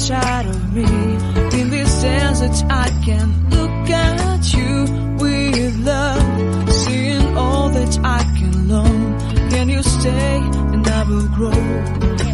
inside of me. In this desert I can look at you with love, seeing all that I can learn. Can you stay and I will grow?